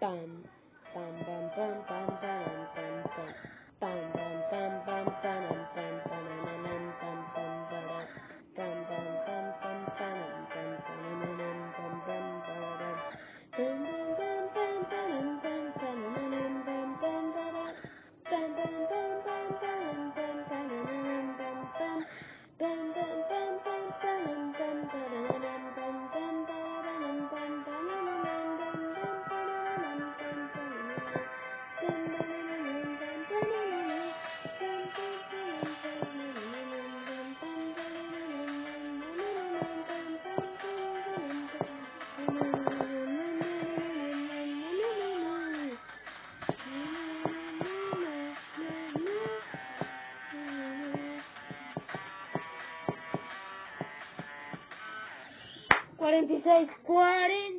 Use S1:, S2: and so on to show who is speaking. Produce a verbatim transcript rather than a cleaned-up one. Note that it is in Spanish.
S1: Pam, pam, pam, pam, pam, pam, pam, pam. Pam, pam, pam, pam, pam, pam, pam, pam, pam, pam, pam, pam, pam, pam, pam, pam, pam, pam, pam, pam. Pam, pam, pam, pam, pam, pam, pam, pam, pam, pam. Pam, pam, pam, pam, pam, pam, pam, pam, pam. Pam, pam, pam, pam, pam, pam, pam, pam, pam, pam, cuarenta y seis, cuarenta.